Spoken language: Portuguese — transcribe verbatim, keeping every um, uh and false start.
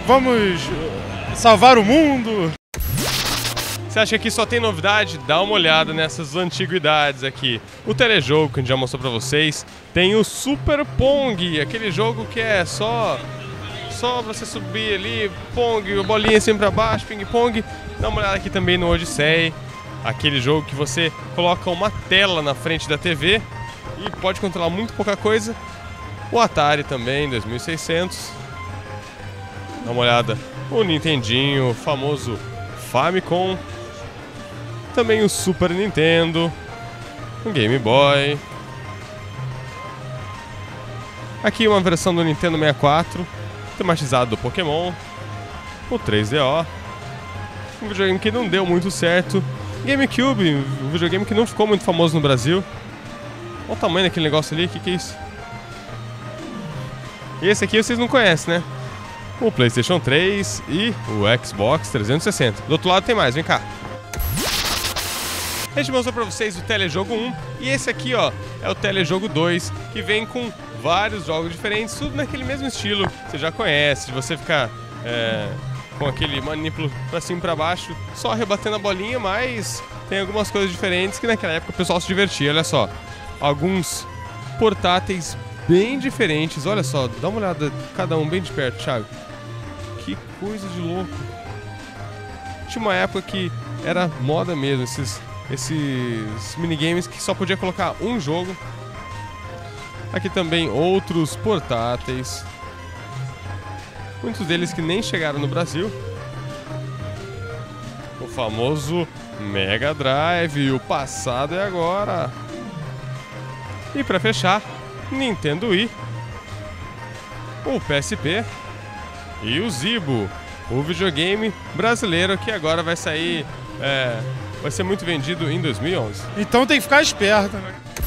Vamos salvar o mundo. Você acha que aqui só tem novidade? Dá uma olhada nessas antiguidades aqui. O telejogo que a gente já mostrou pra vocês. Tem o Super Pong, aquele jogo que é só só você subir ali, Pong, a bolinha sempre pra baixo, ping-pong. Dá uma olhada aqui também no Odyssey, aquele jogo que você coloca uma tela na frente da T V e pode controlar muito pouca coisa. O Atari também, dois mil e seiscentos. Dá uma olhada no Nintendinho, o famoso Famicom. Também o Super Nintendo, o Game Boy. Aqui uma versão do Nintendo sessenta e quatro, tematizado do Pokémon. O três D O. Um videogame que não deu muito certo. GameCube, um videogame que não ficou muito famoso no Brasil. Olha o tamanho daquele negócio ali, o que, que é isso? E esse aqui vocês não conhecem, né? O PlayStation três e o Xbox trezentos e sessenta. Do outro lado tem mais, vem cá. A gente mostrou pra vocês o Telejogo um e esse aqui, ó, é o Telejogo dois, que vem com vários jogos diferentes, tudo naquele mesmo estilo que você já conhece, de você ficar é, com aquele manípulo pra cima e pra baixo, só rebatendo a bolinha, mas tem algumas coisas diferentes que naquela época o pessoal se divertia. Olha só, alguns portáteis bem diferentes, olha só, dá uma olhada cada um bem de perto, Thiago. Que coisa de louco. Tinha uma época que era moda mesmo, esses, esses minigames que só podia colocar um jogo. Aqui também outros portáteis, muitos deles que nem chegaram no Brasil. O famoso Mega Drive, o passado é agora. E para fechar, Nintendo Wii, o P S P e o Zibo, o videogame brasileiro que agora vai sair, é, vai ser muito vendido em dois mil e onze. Então tem que ficar esperto, né?